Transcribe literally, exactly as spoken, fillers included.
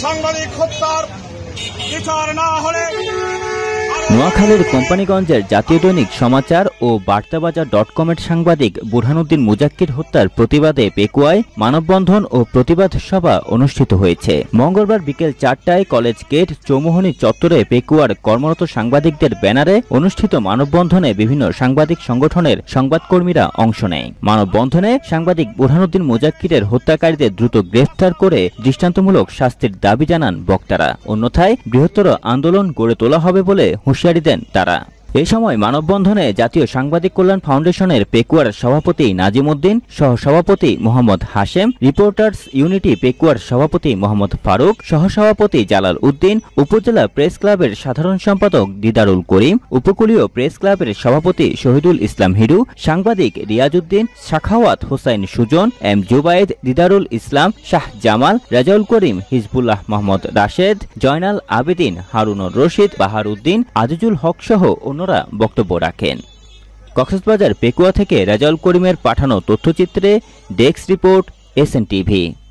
সাংবাদিক হত্যার বিচার না হলে নোয়াখালীর কোম্পানিগঞ্জের জাতীয় দৈনিক সমাচার ও বার্তাবাজার ডট কমের সাংবাদিক বুরহানুদ্দিন মুজাক্কির হত্যার প্রতিবাদে পেকুয়ায় মানববন্ধন ও প্রতিবাদ সভা অনুষ্ঠিত হয়েছে। মঙ্গলবার বিকেল চারটায় কলেজ গেট চৌমুহনী চত্বরে পেকুয়ার কর্মরত সাংবাদিকদের ব্যানারে অনুষ্ঠিত মানববন্ধনে বিভিন্ন সাংবাদিক সংগঠনের সংবাদকর্মীরা অংশ নেয়। মানববন্ধনে সাংবাদিক বুরহানুদ্দিন মুজাক্কিরের হত্যাকারীদের দ্রুত গ্রেফতার করে দৃষ্টান্তমূলক শাস্তির দাবি জানান বক্তারা। অন্যথায় বৃহত্তর আন্দোলন গড়ে তোলা হবে বলে হুঁশিয়ারি দেন তারা। এই সময় মানববন্ধনে জাতীয় সাংবাদিক কল্যাণ ফাউন্ডেশনের পেকুয়ার সভাপতি নাজিম উদ্দিন, সহসভাপতি মোহাম্মদ হাশেম, রিপোর্টার্স ইউনিটি পেকুয়ার সভাপতি মোহাম্মদ ফারুক, সহসভাপতি জালাল উদ্দিন, উপজেলা প্রেস ক্লাবের সাধারণ সম্পাদক দিদারুল করিম, উপকূলীয় প্রেস ক্লাবের সভাপতি শহীদুল ইসলাম হিরু, সাংবাদিক রিয়াজউদ্দিন, সাখাওয়াত হোসাইন সুজন, এম জুবায়েদ, দিদারুল ইসলাম, শাহ জামাল, রাজাউল করিম, হিজবুল্লাহ মোহাম্মদ রাশেদ, জয়নাল আবেদিন, হারুনুর রশিদ, বাহার উদ্দিন, আজিজুল হক সহ অন্য বক্তব্য রাখেন। কক্সবাজার পেকুয়া থেকে রাজাউল করিমের পাঠানো তথ্যচিত্রে desk report S N TV.